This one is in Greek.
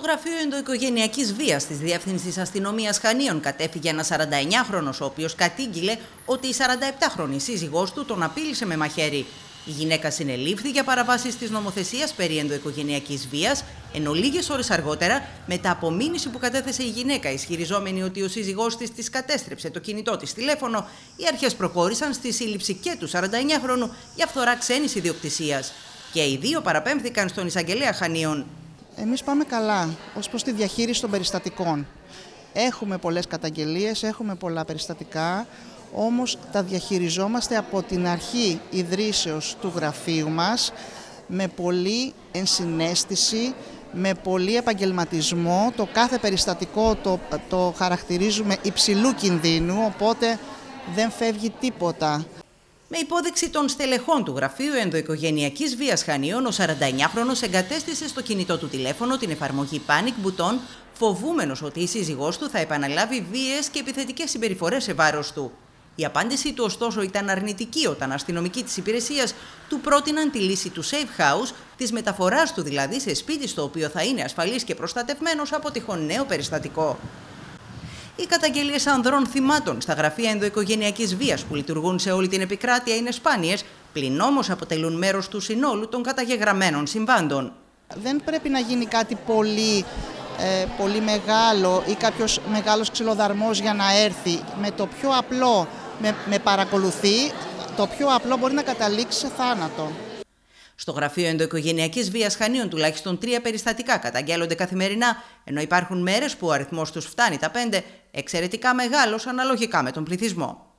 Στο γραφείο ενδοοικογενειακής βίας της Διεύθυνσης Αστυνομίας Χανίων κατέφυγε ένας 49χρονος, ο οποίος κατήγγειλε ότι η 47χρονη σύζυγός του τον απείλησε με μαχαίρι. Η γυναίκα συνελήφθη για παραβάσεις της νομοθεσίας περί ενδοοικογενειακής βίας, ενώ λίγες ώρες αργότερα, μετά από μήνυση που κατέθεσε η γυναίκα, ισχυριζόμενη ότι ο σύζυγός της κατέστρεψε το κινητό της τηλέφωνο, οι αρχές προχώρησαν στη σύλληψη και του 49χρονου για φθορά ξένης ιδιοκτησίας. Και οι δύο παραπέμφθηκαν στον εισαγγελέα Χανίων. Εμείς πάμε καλά ως προς τη διαχείριση των περιστατικών. Έχουμε πολλές καταγγελίες, έχουμε πολλά περιστατικά, όμως τα διαχειριζόμαστε από την αρχή ιδρύσεως του γραφείου μας με πολλή ενσυναίσθηση, με πολύ επαγγελματισμό. Το κάθε περιστατικό το χαρακτηρίζουμε υψηλού κινδύνου, οπότε δεν φεύγει τίποτα. Με υπόδειξη των στελεχών του Γραφείου Ενδοοικογενειακής Βίας Χανίων, ο 49χρονος εγκατέστησε στο κινητό του τηλέφωνο την εφαρμογή Panic Button, φοβούμενος ότι η σύζυγός του θα επαναλάβει βίαιες και επιθετικές συμπεριφορές σε βάρος του. Η απάντησή του, ωστόσο, ήταν αρνητική όταν αστυνομικοί της υπηρεσίας του πρότειναν τη λύση του safe house, της μεταφοράς του δηλαδή σε σπίτι στο οποίο θα είναι ασφαλής και προστατευμένος από τυχόν νέο περιστατικό. Οι καταγγελίες ανδρών θυμάτων στα γραφεία ενδοοικογενειακής βίας που λειτουργούν σε όλη την επικράτεια είναι σπάνιες, πλην όμως αποτελούν μέρος του συνόλου των καταγεγραμμένων συμβάντων. Δεν πρέπει να γίνει κάτι πολύ μεγάλο ή κάποιος μεγάλος ξυλοδαρμός για να έρθει. Με το πιο απλό με παρακολουθεί, το πιο απλό μπορεί να καταλήξει σε θάνατο. Στο Γραφείο Ενδοοικογενειακής Βίας Χανίων τουλάχιστον 3 περιστατικά καταγγέλλονται καθημερινά, ενώ υπάρχουν μέρες που ο αριθμός τους φτάνει τα 5, εξαιρετικά μεγάλος αναλογικά με τον πληθυσμό.